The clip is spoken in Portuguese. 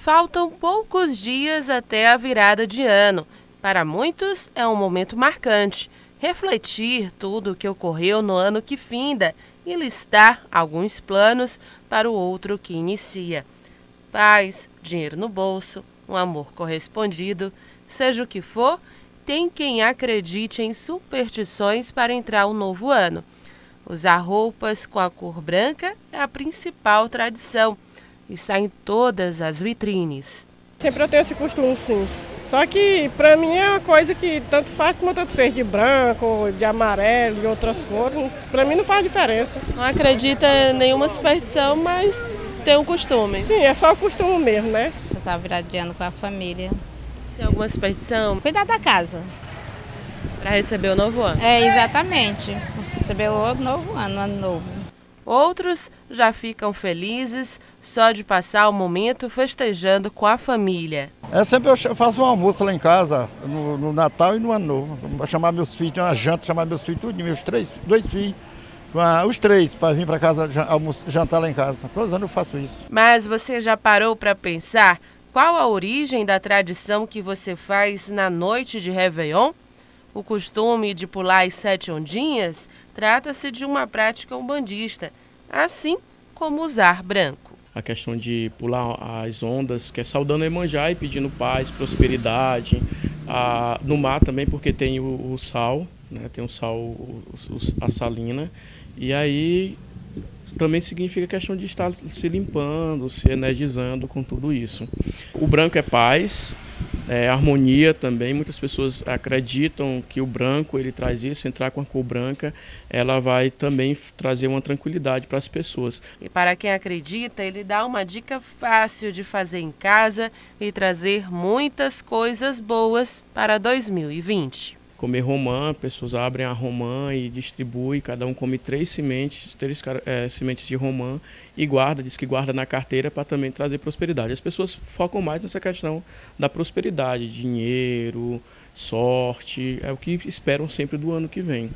Faltam poucos dias até a virada de ano. Para muitos é um momento marcante. Refletir tudo o que ocorreu no ano que finda e listar alguns planos para o outro que inicia. Paz, dinheiro no bolso, um amor correspondido, seja o que for, tem quem acredite em superstições para entrar o novo ano. Usar roupas com a cor branca é a principal tradição. Está em todas as vitrines. Sempre eu tenho esse costume, sim. Só que para mim é uma coisa que tanto faz como tanto fez, de branco, de amarelo, de outras cores. Para mim não faz diferença. Não acredita em nenhuma superstição, mas tem um costume. Sim, é só o costume mesmo, né? Passar a virada de ano com a família. Tem alguma superstição? Cuidar da casa. Para receber o novo ano. É, exatamente. Receber o novo ano, ano novo. Outros já ficam felizes só de passar o momento festejando com a família. Sempre eu faço um almoço lá em casa, no Natal e no Ano Novo. Vou chamar meus filhos, uma janta, chamar meus filhos, tudo, meus dois filhos, os três, para vir para casa jantar lá em casa. Todos os anos eu faço isso. Mas você já parou para pensar qual a origem da tradição que você faz na noite de Réveillon? O costume de pular as 7 ondinhas trata-se de uma prática umbandista, assim como usar branco. A questão de pular as ondas, que é saudando Iemanjá e pedindo paz, prosperidade. No mar também, porque tem o sal, né? Tem o sal, a salina. E aí também significa a questão de estar se limpando, se energizando com tudo isso. O branco é paz. Harmonia também, muitas pessoas acreditam que o branco ele traz isso, entrar com a cor branca, ela vai também trazer uma tranquilidade para as pessoas. E para quem acredita, ele dá uma dica fácil de fazer em casa e trazer muitas coisas boas para 2020. Comer romã, pessoas abrem a romã e distribuem, cada um come 3 sementes de romã e guarda, diz que guarda na carteira para também trazer prosperidade. As pessoas focam mais nessa questão da prosperidade, dinheiro, sorte, é o que esperam sempre do ano que vem.